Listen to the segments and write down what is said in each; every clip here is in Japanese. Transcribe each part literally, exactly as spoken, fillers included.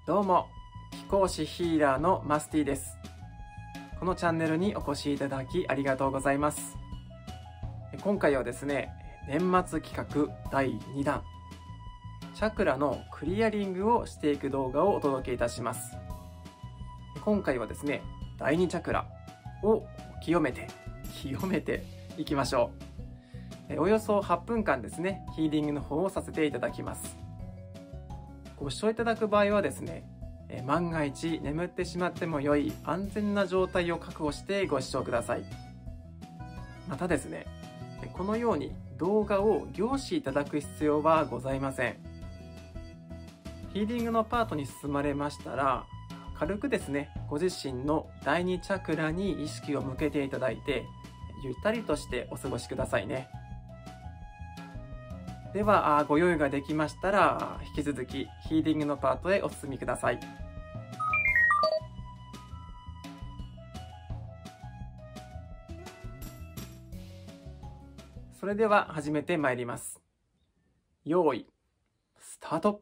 どうも、気功師ヒーラーのマスティです。このチャンネルにお越しいただきありがとうございます。今回はですね、年末企画だいにだん、チャクラのクリアリングをしていく動画をお届けいたします。今回はですね、だいにチャクラを清めて、清めていきましょう。およそはっぷんかんですね、ヒーリングの方をさせていただきます。ご視聴いただく場合はですね、万が一眠ってしまっても良い安全な状態を確保してご視聴ください。またですね、このように動画を凝視いただく必要はございません。ヒーリングのパートに進まれましたら、軽くですね、ご自身のだいにチャクラに意識を向けていただいて、ゆったりとしてお過ごしくださいね。では、ご用意ができましたら、引き続きヒーリングのパートへお進みください。それでは始めてまいります。用意、スタート。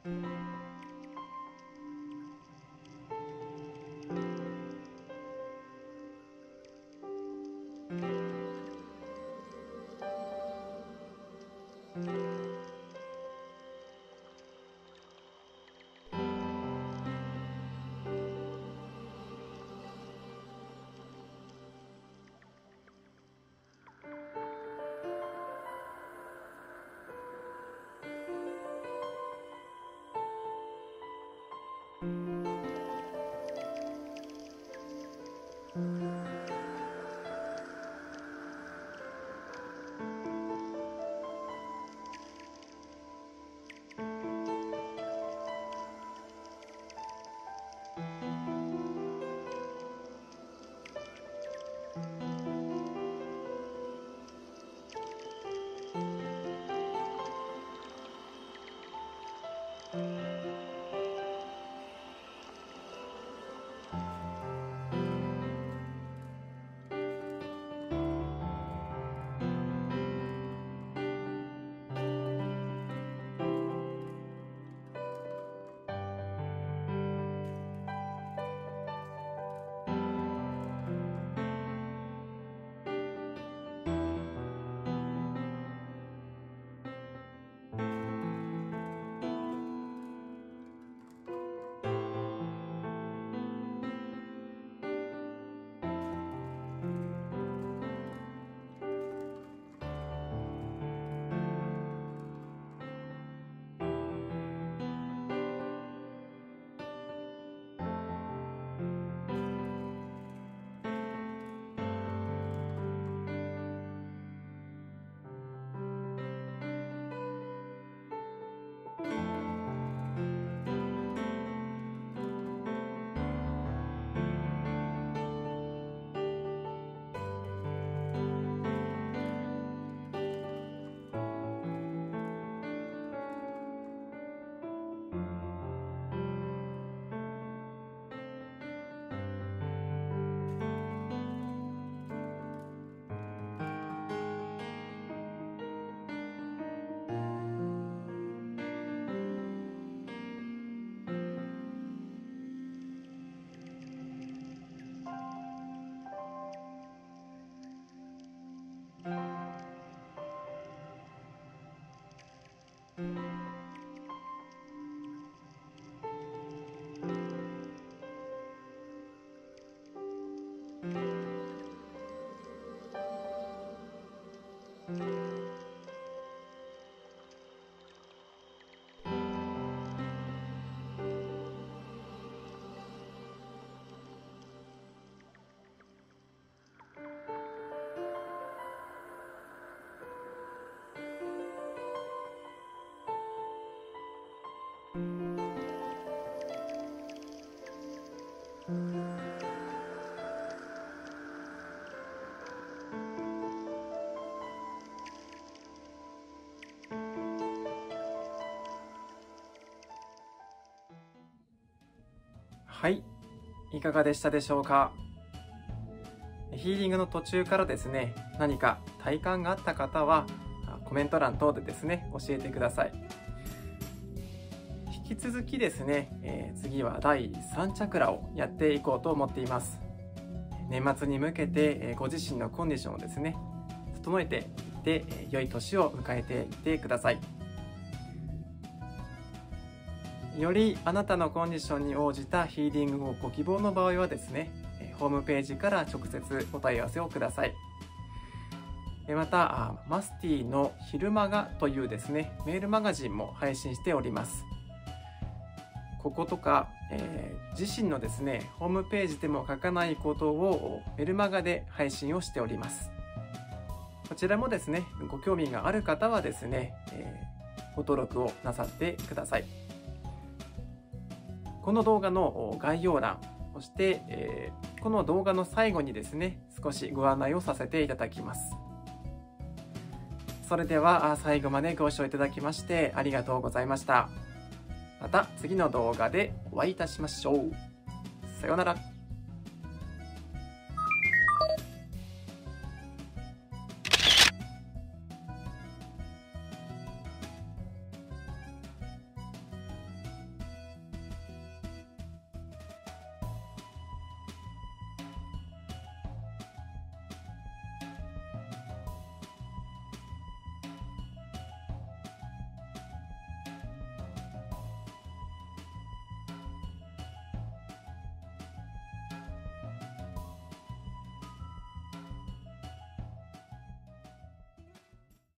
はい、いかがでしたでしょうか。ヒーリングの途中からですね、何か体感があった方はコメント欄等でですね、教えてください。引き続きですね、えー、次はだいさんチャクラをやっていこうと思っています。年末に向けて、えー、ご自身のコンディションをですね、整えていって、えー、良い年を迎えていってください。よりあなたのコンディションに応じたヒーリングをご希望の場合はですね、ホームページから直接お問い合わせをください。また、マスティの昼間がというですね、メールマガジンも配信しております。こことか、えー、自身のですね、ホームページでも書かないことをメルマガで配信をしております。こちらもですね、ご興味がある方はですね、えー、ご登録をなさってください。この動画の概要欄、そして、えー、この動画の最後にですね、少しご案内をさせていただきます。それでは最後までご視聴いただきましてありがとうございました。また次の動画でお会いいたしましょう。さようなら。